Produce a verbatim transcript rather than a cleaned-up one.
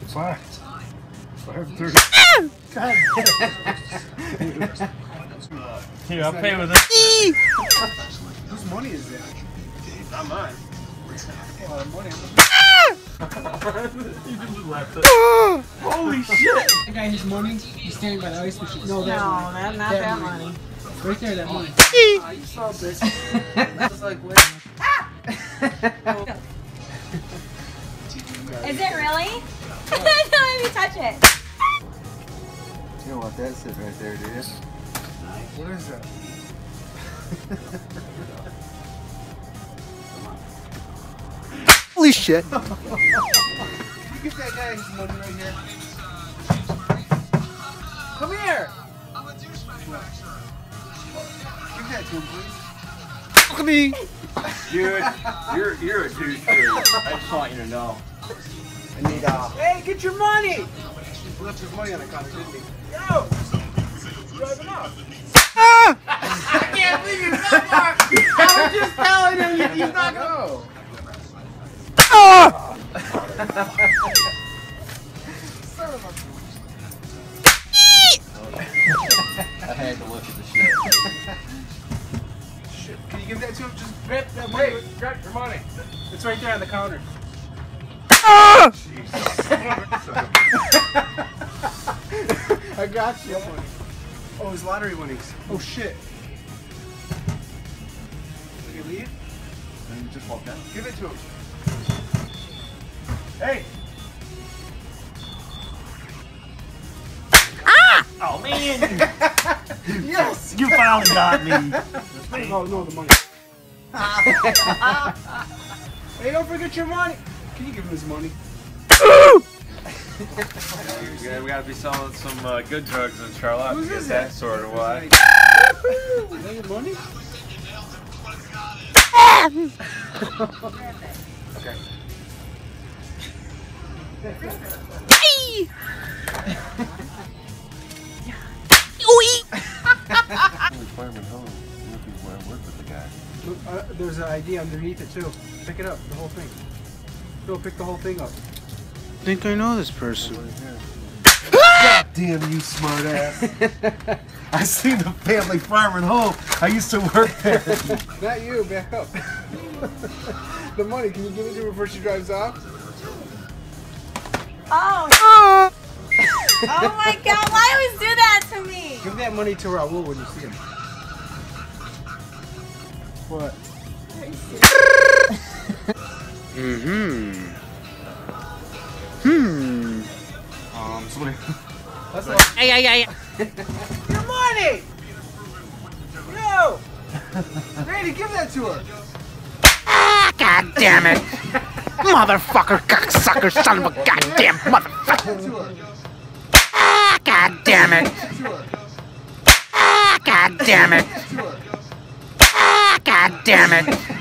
Five. Five thirty. God. Here, I'll pay with it. Whose money is that? Not mine. A lot of money. You just left it. Holy shit! That guy, his money, he's standing by the ice machine. No, that No, money. that, not that, that money. money. Right there, that money. Oh, you saw this. That's like, wait. Is it really? Don't let me touch it. You don't want that sitting right there, do you? What is that? Holy shit! You get that guy his money right here. Come here! Give that to him, please. Look at me! Dude, you're, you're a douche, dude. I just want you to know. I need, uh... Hey, get your money! He left his money on the counter, didn't he? Yo! Driving off. Ah! I can't believe you so far! I was just telling him he's not gonna go! Ah! Son of a... I had to look at the shit. Shit. Can you give that to him? Just grab that money. Hey, grab your money. It's right there on the counter. Ah! I got you. Oh, his lottery winnings. Oh, shit. Did you leave? And you just walked out. Give it to him. Hey! Oh, man! Yes! You finally got me. Oh, no, the money. Hey, don't forget your money. Can you give him his money? Yeah, we gotta be selling some uh, good drugs in Charlotte Who's to get this that at? sort of why. Is that your money? Okay. Fireman home. Looking where I work with the guy. Look, uh, there's an I D underneath it, too. Pick it up, the whole thing. Go pick the whole thing up. I think I know this person. God damn you, smart ass! I seen the family farm and home. I used to work there. Not you, back up. The money, can you give it to her before she drives off? Oh. Oh my god, why always do that to me? Give that money to Raul when you see him. What? Mm-hmm. Hmm. Um, somebody. That's all. Ay, ay, ay. Your money! No! Randy, give that to her! Ah, God damn it. Motherfucker, cocksucker, son of a goddamn motherfucker. Give that to her! Ah, God damn it. Give that to her! Ah, God damn it. Give that to her! Ah, God damn it.